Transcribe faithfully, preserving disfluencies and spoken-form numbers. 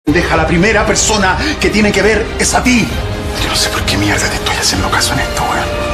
Deja, la primera persona que tiene que ver es a ti. Yo no sé por qué mierda te estoy haciendo caso en esto, weón.